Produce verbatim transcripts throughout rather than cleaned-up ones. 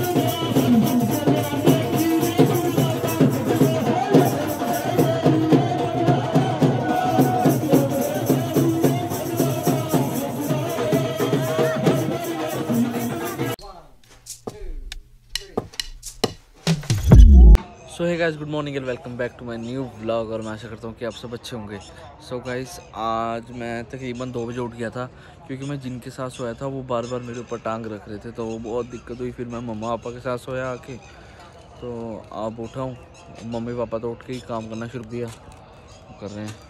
So hey guys, good morning and welcome back to my new vlog. और मैं आशा करता हूँ कि आप सब अच्छे होंगे। सो so गाइस, आज मैं तकरीबन दो बजे उठ गया था क्योंकि मैं जिनके साथ सोया था वो बार बार मेरे ऊपर टांग रख रहे थे, तो वो बहुत दिक्कत हुई। फिर मैं मम्मा पापा के साथ सोया आके, तो आप उठा हूँ। मम्मी पापा तो उठ के ही काम करना शुरू किया कर रहे हैं,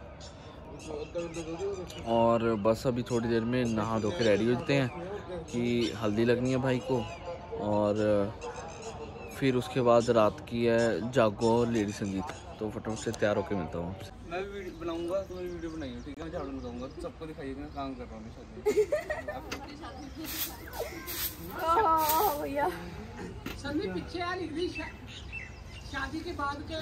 और बस अभी थोड़ी देर में नहा धो के रेडी हो जाते हैं कि हल्दी लगनी है भाई को, और फिर उसके बाद रात की है जागो और लेडी संगीत। तो फटाफट से तैयार होकर मिलता हूँ आपसे। मैं भी वीडियो बनाऊंगा, तो मेरी वीडियो बनाइए, ठीक है? मैं झाड़ू लगाऊंगा, तो सबको दिखाइएगा मैं काम कर रहा हूँ शादी। भैया सभी पीछे आ लिख शादी के बाद के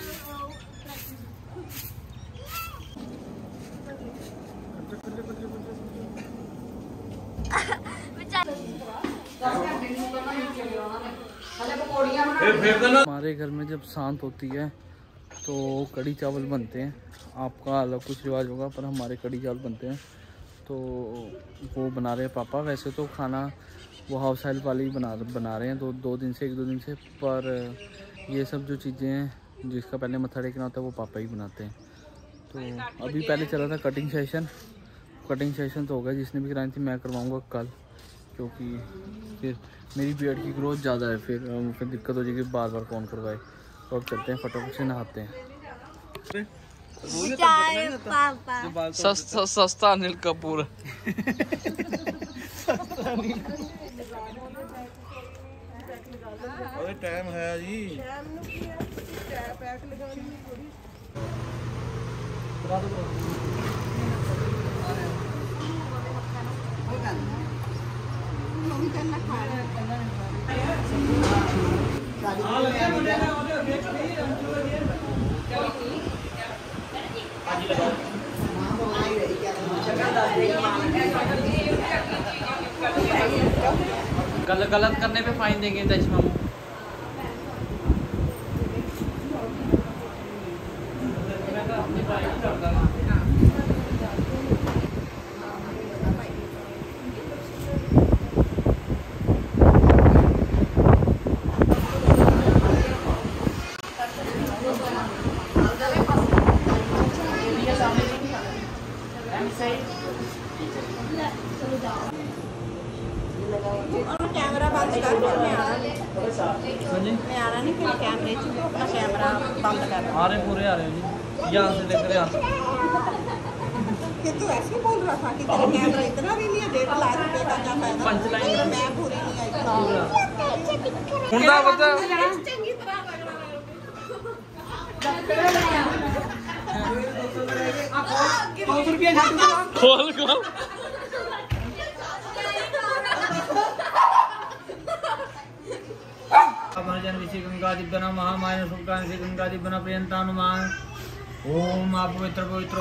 हमारे घर में जब शांत होती है तो कढ़ी चावल बनते हैं। आपका अलग कुछ रिवाज होगा, पर हमारे कढ़ी चावल बनते हैं। तो वो बना रहे हैं पापा। वैसे तो खाना वो हाउस हेल्प वाले ही बना बना रहे हैं दो दो दिन से एक दो दिन से, पर ये सब जो चीज़ें हैं जिसका पहले मत्था टेकना होता है वो पापा ही बनाते हैं। तो अभी पहले चला था कटिंग सेशन। कटिंग सेशन तो हो गया, जिसने भी कराई थी मैं करवाऊँगा कल, क्योंकि फिर मेरी बियर्ड की ग्रोथ ज़्यादा है, फिर फिर दिक्कत हो जाएगी बार बार कौन करवाए। तो अब चलते हैं, फटाफट से नहाते हैं। सस्ता सस्ता अनिल कपूर। अरे टाइम है जी। गलत गलत करने पे फाइन देंगे दश मामू। कैमरा बंद कर, मैं आना मैं आना नहीं फिर कैमरे च अपना कैमरा बंद कर। आ रहे पूरे आ रहे हो जी, यहाँ से लेकर यहाँ कि तू ऐसे बोल रहा था कि तेरा कैमरा इतना भी नहीं है, डेढ़ लाख रुपए का क्या फायदा। पंच लाइन मैं पूरी नहीं आई हुंडा बता चंगी तरह खोल खोल। गंगादिव्यना महामाय सुल्तान से गंगादिव्यना प्रियंतानुमान। ओम आप पवित्र पवित्र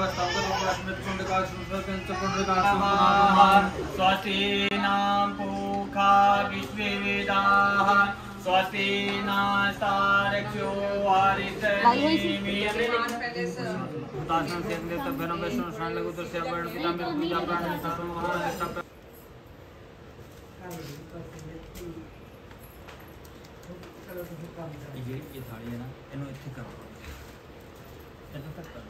स्वस्ति नाम पूखा विश्वे वेदाः स्वस्ति नास्तारक्षो हरितनेमि दासन से देवताभ्यः वैष्णव स्नान लघुतस्य वर्ण पिता मेरे पूजा प्राण में सत्व महानिष्ठा। ये थाली है ना, इन्हों इतने करो, इतना तक करो।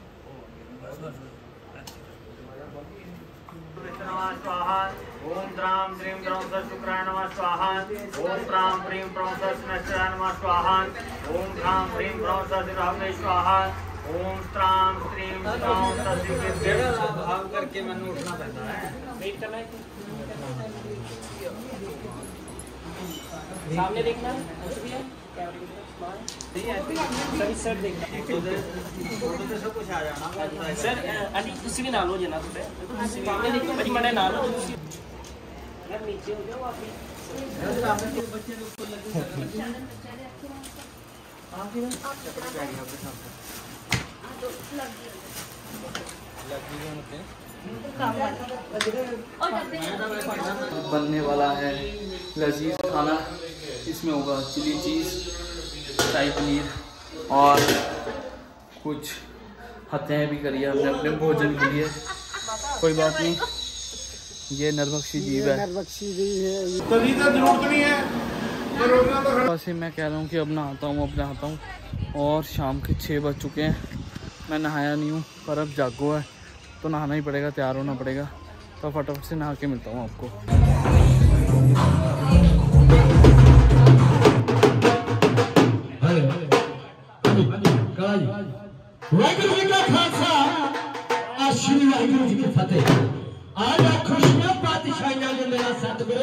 स्वाहा। ओम द्राम द्रीं द्रौं शुक्राय नमः स्वाहा। ओम प्रां प्रीं प्रौं शनश्चराय नमः स्वाहा। ओम ह्रां प्रीं प्रौं राहवे स्वाहा। ओम स्त्रां स्त्रीं प्रौं ससिके भाव करके मैंने उठना पड़ता है। वेट करना है, सामने देखना है, सर सर देखना तो सब कुछ आ जाना सर। अभी किसी भी नालो जना तो सामने देखो बड़ी मने नालो यार, नीचे हो जाओ आप भी बच्चे लोग को लगे आप भी बनने वाला है लजीज खाना। इसमें होगा चिली चीज़, शाही पनीर और कुछ हत्याएँ भी करी है हमने अपने भोजन के लिए। कोई बात नहीं, ये नरबख्शी जीव है, नरबख्शी जीव है, तभी तो जरूरत नहीं है। बस मैं कह रहा हूँ कि अब नहाता हूँ, अब नहाता हूँ। और शाम के छः बज चुके हैं, मैं नहाया नहीं हूँ, पर अब जागो है तो नहाना ही पड़ेगा, तैयार होना पड़ेगा। तो फटाफट से नहा के मिलता हूँ आपको। वाहिगुरू जी का खालसा, श्री वाहिगुरू जी की फतेह। आज खुशियां पातशाहियां जो मेरा सतगुरु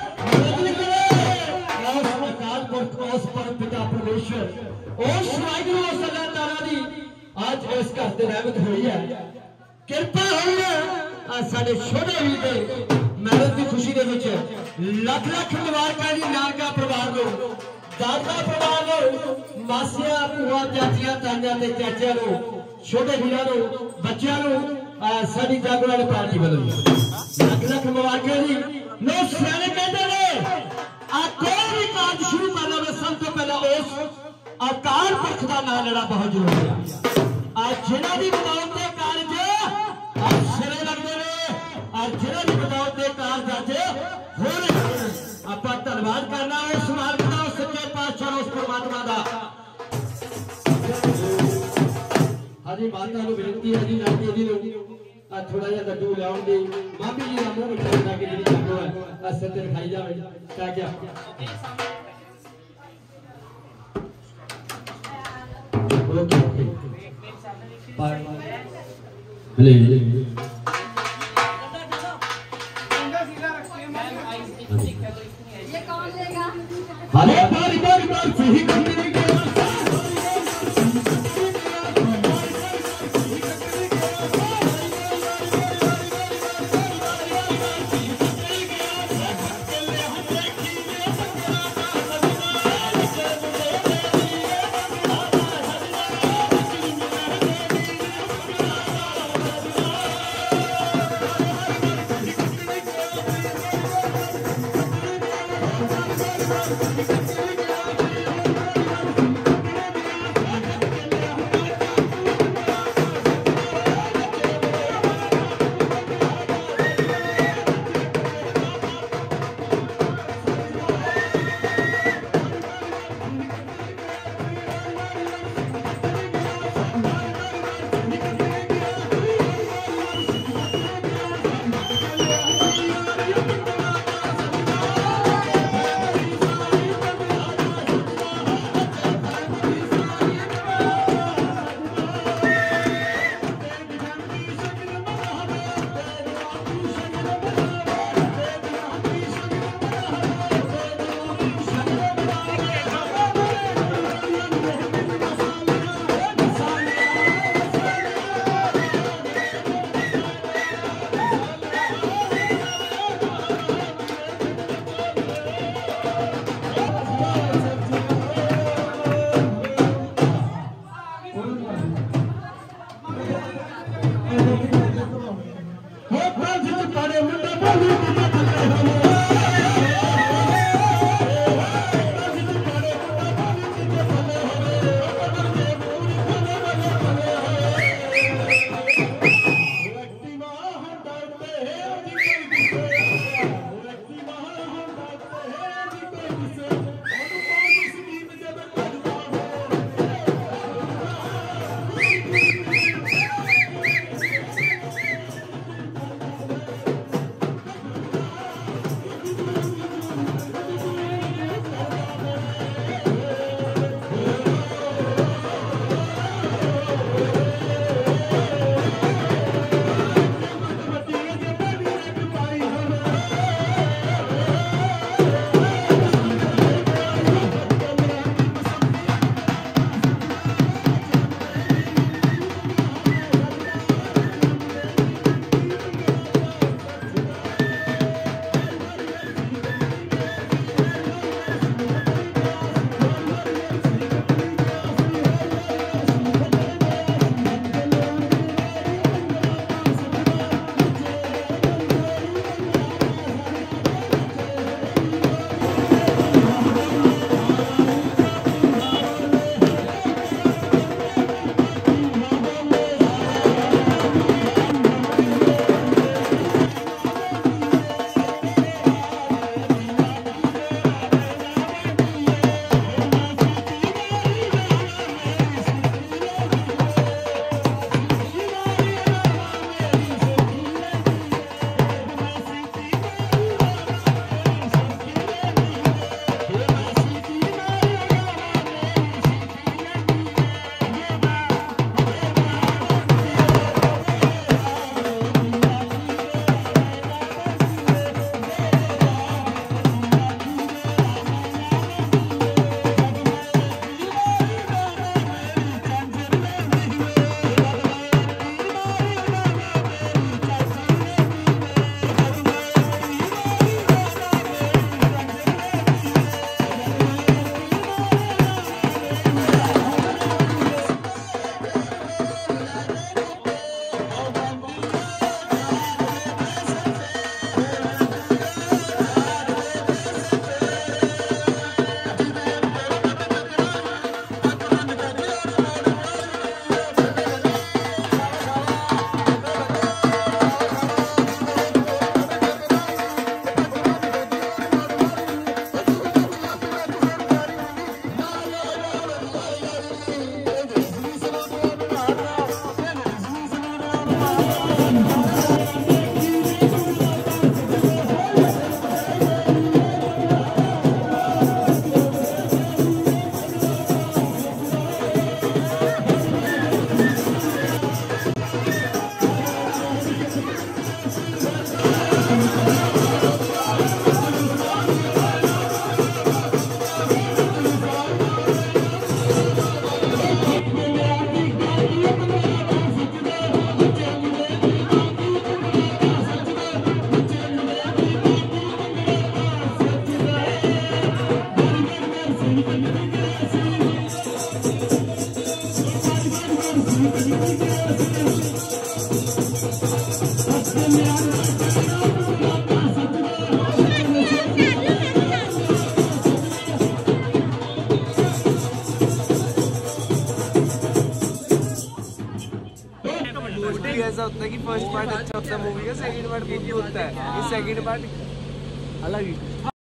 अकाल पुरख उस परम पिता परमेश्वर उस वाहिगुरू उस अल्लाह ताला दी आज इस घर ते रहमत हुई है, कृपा हुई है। साडे छोटे वीर दे मैरिज की खुशी दे विच लख लख मुबारकां जी नानका परिवार को, दादा परिवार को, मासियां भूआ चाचियां ताइयां ते चाचियां को, छोटे वीरां को, बच्चियां को साडी जागो वाली पार्टी वालों लख लख मुबारकां जी। नो सियाने कहते ने आ कोई भी कार्य शुरू करना में सब तो पहला उस अकाल पुरख का नाम लेना बहुत जरूरी है। आज जिन्हों की बदौलत के कार्य आज सिरे लगते हैं और जिन्हों की बदौलत के कार्य आज हो रहे हैं, आप धन्यवाद करना उस मार्ग का, उस सच्चे पातशाह उस परमात्मा का। हाँ जी, माता को बेनती है जी लाके जी लोग थोड़ा जिहा लड्डू लियाउण दी, मामी जी का मुंह मिठा करके जी जागो है सिर ते खाई जाए क्या क्या ओके ओके अरे बारी बारी बारी सही करने फर्स्ट पार्ट अच्छा होता है मूवी का, सेकंड पार्ट भी होता है, ये सेकंड पार्ट अलग ही